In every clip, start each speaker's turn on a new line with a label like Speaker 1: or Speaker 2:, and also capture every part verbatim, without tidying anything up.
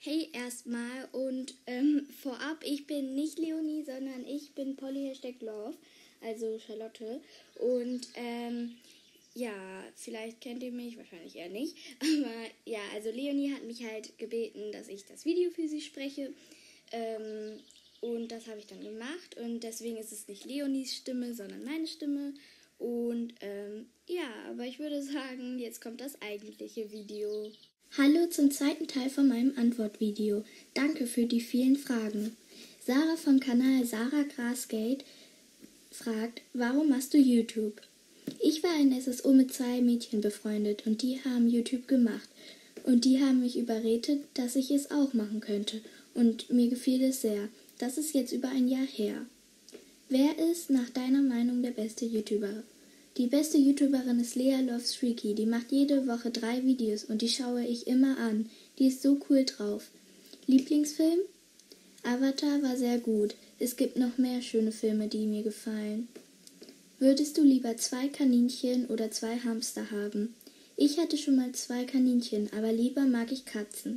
Speaker 1: Hey erstmal und ähm, vorab, ich bin nicht Leonie, sondern ich bin Polly Hashtag Love, also Charlotte. Und ähm, ja, vielleicht kennt ihr mich, wahrscheinlich eher nicht. Aber ja, also Leonie hat mich halt gebeten, dass ich das Video für sie spreche. Ähm, und das habe ich dann gemacht. Und deswegen ist es nicht Leonies Stimme, sondern meine Stimme. Und ähm, ja, aber ich würde sagen, jetzt kommt das eigentliche Video. Hallo zum zweiten Teil von meinem Antwortvideo. Danke für die vielen Fragen. Sarah vom Kanal Sarah Grasgate fragt, warum machst du YouTube? Ich war in S S O mit zwei Mädchen befreundet und die haben YouTube gemacht. Und die haben mich überredet, dass ich es auch machen könnte. Und mir gefiel es sehr. Das ist jetzt über ein Jahr her. Wer ist nach deiner Meinung der beste YouTuber? Die beste YouTuberin ist Lea Loves Freaky. Die macht jede Woche drei Videos und die schaue ich immer an. Die ist so cool drauf. Lieblingsfilm? Avatar war sehr gut. Es gibt noch mehr schöne Filme, die mir gefallen. Würdest du lieber zwei Kaninchen oder zwei Hamster haben? Ich hatte schon mal zwei Kaninchen, aber lieber mag ich Katzen.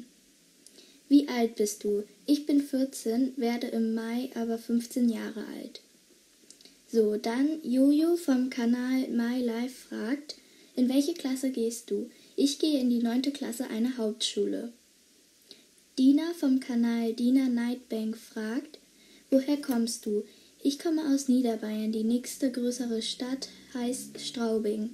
Speaker 1: Wie alt bist du? Ich bin vierzehn, werde im Mai aber fünfzehn Jahre alt. So, dann Jojo vom Kanal My Life fragt, in welche Klasse gehst du? Ich gehe in die neunte Klasse einer Hauptschule. Dina vom Kanal Dina Nightbank fragt, woher kommst du? Ich komme aus Niederbayern, die nächste größere Stadt heißt Straubing.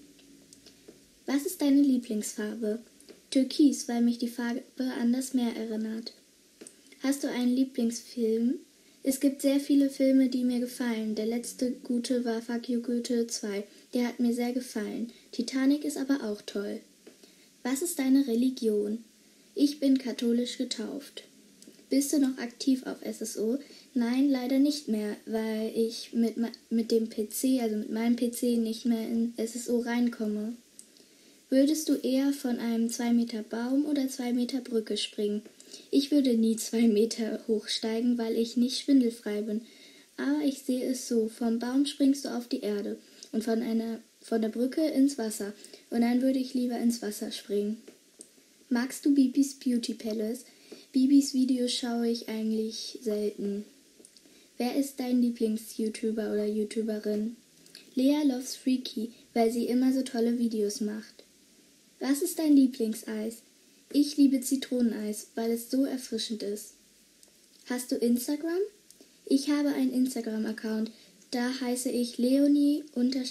Speaker 1: Was ist deine Lieblingsfarbe? Türkis, weil mich die Farbe an das Meer erinnert. Hast du einen Lieblingsfilm? Es gibt sehr viele Filme, die mir gefallen. Der letzte gute war Fuck You Goethe zwei. Der hat mir sehr gefallen. Titanic ist aber auch toll. Was ist deine Religion? Ich bin katholisch getauft. Bist du noch aktiv auf S S O? Nein, leider nicht mehr, weil ich mit, mit dem P C, also mit meinem P C, nicht mehr in S S O reinkomme. Würdest du eher von einem zwei Meter Baum oder zwei Meter Brücke springen? Ich würde nie zwei Meter hochsteigen, weil ich nicht schwindelfrei bin. Aber ich sehe es so, vom Baum springst du auf die Erde und von, einer, von der Brücke ins Wasser. Und dann würde ich lieber ins Wasser springen. Magst du Bibis Beauty Palace? Bibis Videos schaue ich eigentlich selten. Wer ist dein Lieblings-YouTuber oder YouTuberin? Lea Loves Freaky, weil sie immer so tolle Videos macht. Was ist dein Lieblingseis? Ich liebe Zitroneneis, weil es so erfrischend ist. Hast du Instagram? Ich habe einen Instagram-Account, da heiße ich Leonie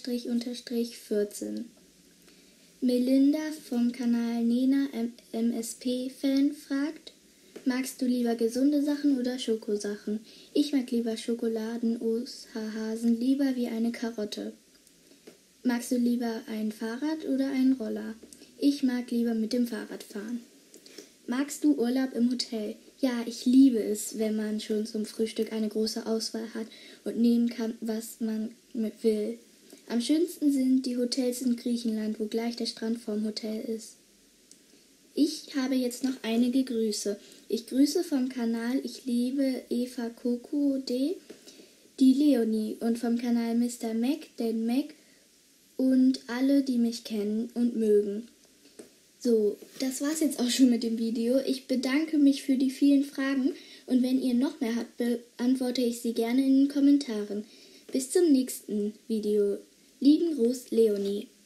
Speaker 1: vierzehn. Melinda vom Kanal Nena M S P-Fan fragt, magst du lieber gesunde Sachen oder Schokosachen? Ich mag lieber Schokoladen-Osterhasen, lieber wie eine Karotte. Magst du lieber ein Fahrrad oder einen Roller? Ich mag lieber mit dem Fahrrad fahren. Magst du Urlaub im Hotel? Ja, ich liebe es, wenn man schon zum Frühstück eine große Auswahl hat und nehmen kann, was man will. Am schönsten sind die Hotels in Griechenland, wo gleich der Strand vorm Hotel ist. Ich habe jetzt noch einige Grüße. Ich grüße vom Kanal Ich liebe Eva Coco D, die Leonie und vom Kanal Mister Mac, den Mac und alle, die mich kennen und mögen. So, das war's jetzt auch schon mit dem Video. Ich bedanke mich für die vielen Fragen und wenn ihr noch mehr habt, beantworte ich sie gerne in den Kommentaren. Bis zum nächsten Video. Lieben Gruß, Leonie.